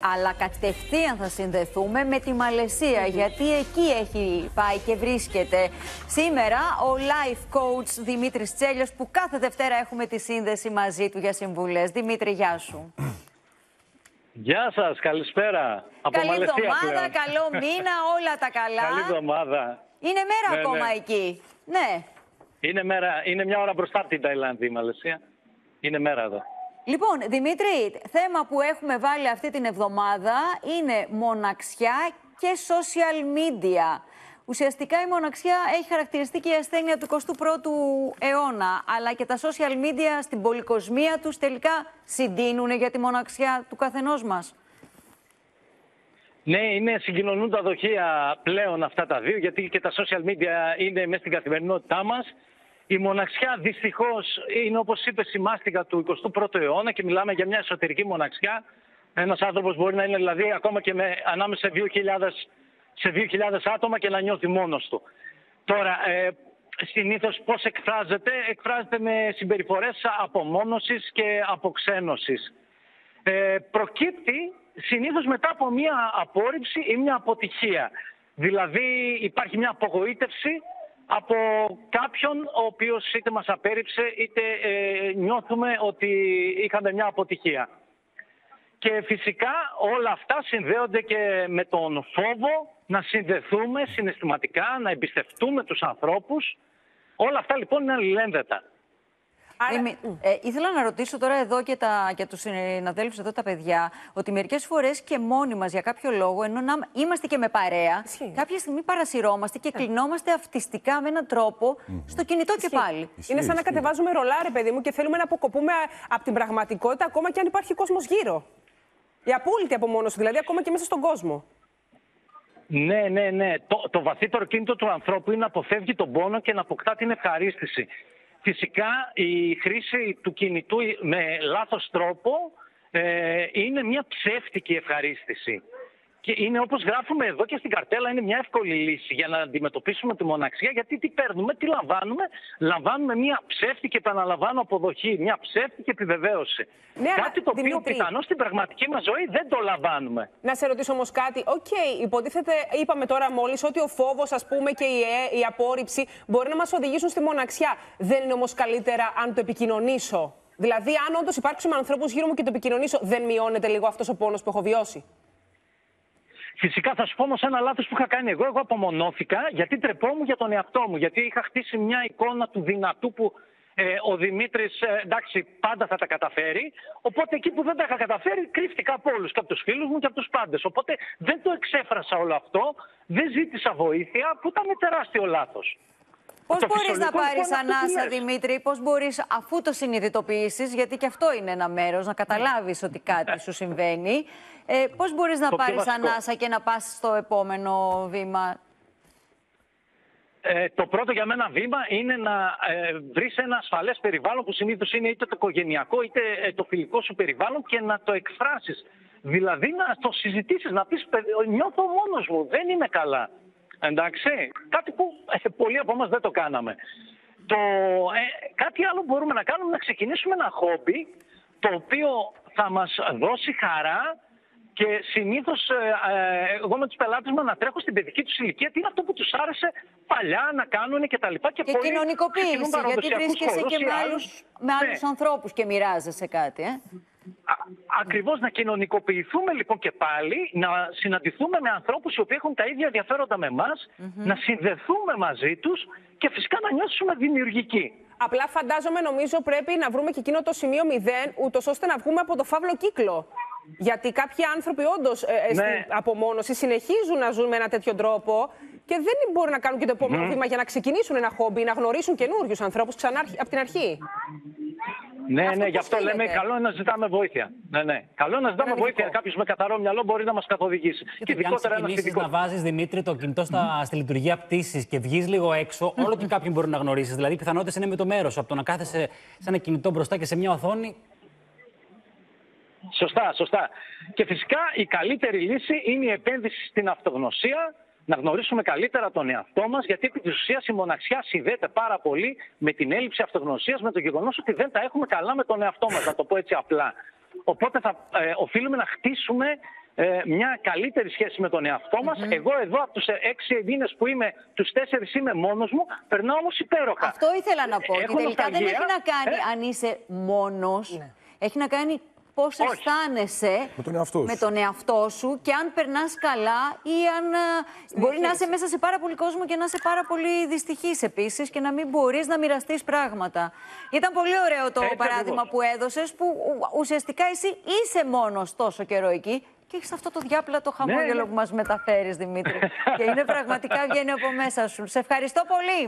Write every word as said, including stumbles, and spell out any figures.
αλλά κατευθείαν θα συνδεθούμε με τη Μαλαισία, mm-hmm. γιατί εκεί έχει πάει και βρίσκεται σήμερα ο life coach Δημήτρης Τσέλιος, που κάθε Δευτέρα έχουμε τη σύνδεση μαζί του για συμβουλές. Δημήτρη, γεια σου. Γεια σας, καλησπέρα. Από Καλή Μαλαισία εβδομάδα, πλέον. καλό μήνα, όλα τα καλά. Καλή εβδομάδα. Είναι μέρα ναι, ακόμα ναι. εκεί. Ναι. Είναι, μέρα, είναι μια ώρα μπροστά από την Ταϊλάνδη η Μαλαισία. Είναι μέρα εδώ. Λοιπόν, Δημήτρη, θέμα που έχουμε βάλει αυτή την εβδομάδα είναι μοναξιά και social media. Ουσιαστικά η μοναξιά έχει χαρακτηριστεί και η ασθένεια του εικοστού πρώτου αιώνα, αλλά και τα social media στην πολυκοσμία τους τελικά συντείνουν για τη μοναξιά του καθενός μας. Ναι, είναι, συγκοινωνούν τα δοχεία πλέον αυτά τα δύο, γιατί και τα social media είναι μέσα στην καθημερινότητά μας. Η μοναξιά δυστυχώς είναι, όπως είπες, η μάστιγα του εικοστού πρώτου αιώνα και μιλάμε για μια εσωτερική μοναξιά. Ένας άνθρωπος μπορεί να είναι δηλαδή ακόμα και με, ανάμεσα σε δύο χιλιάδες, σε δύο χιλιάδες άτομα και να νιώθει μόνος του. Τώρα, ε, συνήθως πώς εκφράζεται? Εκφράζεται με συμπεριφορές απομόνωσης και αποξένωσης. Ε, προκύπτει συνήθως μετά από μια απόρριψη ή μια αποτυχία. Δηλαδή υπάρχει μια απογοήτευση από κάποιον ο οποίος είτε μας απέρριψε είτε ε, νιώθουμε ότι είχαμε μια αποτυχία. Και φυσικά όλα αυτά συνδέονται και με τον φόβο να συνδεθούμε συναισθηματικά, να εμπιστευτούμε τους ανθρώπους. Όλα αυτά λοιπόν είναι αλληλένδετα. Άρα... Ε, ήθελα να ρωτήσω τώρα εδώ και, τα, και τους συναδέλφους εδώ τα παιδιά, ότι μερικές φορές και μόνοι μας για κάποιο λόγο, ενώ να είμαστε και με παρέα, Ισχύει. κάποια στιγμή παρασυρώμαστε και κλεινόμαστε αυτιστικά με έναν τρόπο mm-hmm. στο κινητό Ισχύει. και πάλι. Ισχύει. Είναι σαν να κατεβάζουμε ρολάρι, παιδί μου, και θέλουμε να αποκοπούμε από την πραγματικότητα, ακόμα και αν υπάρχει κόσμος γύρω. Η απόλυτη απομόνωση, δηλαδή, ακόμα και μέσα στον κόσμο. Ναι, ναι, ναι. Το, το βαθύτερο κίνητο του ανθρώπου είναι να αποφεύγει τον πόνο και να αποκτά την ευχαρίστηση. Φυσικά η χρήση του κινητού με λάθος τρόπο ε, είναι μια ψεύτικη ευχαρίστηση. Και είναι, όπως γράφουμε εδώ και στην καρτέλα, είναι μια εύκολη λύση για να αντιμετωπίσουμε τη μοναξιά. Γιατί τι παίρνουμε, τι λαμβάνουμε? Λαμβάνουμε μια ψεύτικη, επαναλαμβάνω, αποδοχή, μια ψεύτικη επιβεβαίωση. Ναι, κάτι το οποίο πιθανώς στην πραγματική μας ζωή δεν το λαμβάνουμε. Να σε ρωτήσω όμως κάτι. Οκ, okay, υποτίθεται, είπαμε τώρα μόλις ότι ο φόβος, ας πούμε, και η, η απόρριψη μπορεί να μας οδηγήσουν στη μοναξιά. Δεν είναι όμως καλύτερα αν το επικοινωνήσω? Δηλαδή, αν όντως υπάρξουμε με ανθρώπους γύρω μου και το επικοινωνήσω, δεν μειώνεται λίγο αυτός ο πόνος που έχω βιώσει? Φυσικά θα σου πω όμως ένα λάθος που είχα κάνει εγώ. Εγώ απομονώθηκα γιατί τρεπόμουν για τον εαυτό μου. Γιατί είχα χτίσει μια εικόνα του δυνατού που ε, ο Δημήτρης ε, εντάξει πάντα θα τα καταφέρει. Οπότε εκεί που δεν τα είχα καταφέρει κρύφτηκα από όλους, και από τους φίλους μου και από τους πάντες. Οπότε δεν το εξέφρασα όλο αυτό, δεν ζήτησα βοήθεια, που ήταν τεράστιο λάθος. Πώς μπορείς να πάρεις ανάσα, Δημήτρη, πώς μπορείς, αφού το συνειδητοποιήσεις, γιατί και αυτό είναι ένα μέρος, να καταλάβεις ότι κάτι σου συμβαίνει, ε, πώς μπορείς να πάρεις ανάσα και να πας στο επόμενο βήμα? Ε, το πρώτο για μένα βήμα είναι να ε, βρεις ένα ασφαλές περιβάλλον, που συνήθως είναι είτε το οικογενειακό είτε ε, το φιλικό σου περιβάλλον, και να το εκφράσεις. Δηλαδή να το συζητήσεις, να πεις νιώθω μόνος μου, δεν είμαι καλά. Εντάξει, κάτι που ε, πολλοί από εμάς δεν το κάναμε. Το, ε, κάτι άλλο μπορούμε να κάνουμε, να ξεκινήσουμε ένα χόμπι το οποίο θα μας δώσει χαρά. Και συνήθως ε, ε, εγώ με τους πελάτες μου ανατρέχω στην παιδική τους ηλικία τι είναι αυτό που τους άρεσε παλιά να κάνουν και τα λοιπά. Και, και κοινωνικοποίηση, γιατί βρίσκεσαι και με άλλους, με άλλους ναι. ανθρώπους και μοιράζεσαι κάτι. Ε? Α, ακριβώς, να κοινωνικοποιηθούμε λοιπόν και πάλι, να συναντηθούμε με ανθρώπους οι οποίοι έχουν τα ίδια ενδιαφέροντα με εμάς, mm-hmm. να συνδεθούμε μαζί τους και φυσικά να νιώσουμε δημιουργικοί. Απλά φαντάζομαι, νομίζω πρέπει να βρούμε και εκείνο το σημείο μηδέν, ούτως ώστε να βγούμε από το φαύλο κύκλο. Γιατί κάποιοι άνθρωποι όντως ε, ναι. στην απομόνωση συνεχίζουν να ζουν με ένα τέτοιο τρόπο και δεν μπορούν να κάνουν και το επόμενο mm. βήμα για να ξεκινήσουν ένα χόμπι, να γνωρίσουν καινούριους ανθρώπους ξανά από την αρχή. Ναι, αυτό ναι, γι' αυτό λέμε καλό είναι να ζητάμε βοήθεια. Ναι, ναι. Καλό είναι να ζητάμε βοήθεια. Κάποιος με καθαρό μυαλό μπορεί να μας καθοδηγήσει. Και, και ειδικότερα ένα φοιτητικό. Να βάζεις, Δημήτρη, το κινητό στα, στη λειτουργία πτήσης και βγεις λίγο έξω, όλο και κάποιον μπορεί να γνωρίσεις. Δηλαδή, οι πιθανότητες είναι με το μέρος. Από το να κάθεσαι σε ένα κινητό μπροστά και σε μια οθόνη. Σωστά, σωστά. Και φυσικά η καλύτερη λύση είναι η επένδυση στην αυτογνωσία, να γνωρίσουμε καλύτερα τον εαυτό μας, γιατί επί της ουσίας η μοναξιά συνδέεται πάρα πολύ με την έλλειψη αυτογνωσίας, με το γεγονός ότι δεν τα έχουμε καλά με τον εαυτό μας, να το πω έτσι απλά. Οπότε θα ε, οφείλουμε να χτίσουμε ε, μια καλύτερη σχέση με τον εαυτό μας. Mm-hmm. Εγώ εδώ από τους έξι μήνες που είμαι, τους τέσσερις είμαι μόνος μου, περνάω όμως υπέροχα. Αυτό ήθελα να πω. Έχω ότι τελικά νοσταλγία, δεν έχει να κάνει ε? αν είσαι μόνος. Ναι. Έχει να κάνει πώς Όχι. αισθάνεσαι με τον εαυτό σου. με τον εαυτό σου και αν περνάς καλά ή αν α, μπορεί να είσαι μέσα σε πάρα πολύ κόσμο και να είσαι πάρα πολύ δυστυχής επίσης και να μην μπορείς να μοιραστείς πράγματα. Ήταν πολύ ωραίο το Έτσι παράδειγμα ακριβώς. που έδωσες, που ου- ουσιαστικά εσύ είσαι μόνος τόσο καιρό εκεί και έχεις αυτό το διάπλατο χαμόγελο ναι. που μας μεταφέρεις, Δημήτρη. Και είναι πραγματικά βγαίνει από μέσα σου. Σε ευχαριστώ πολύ.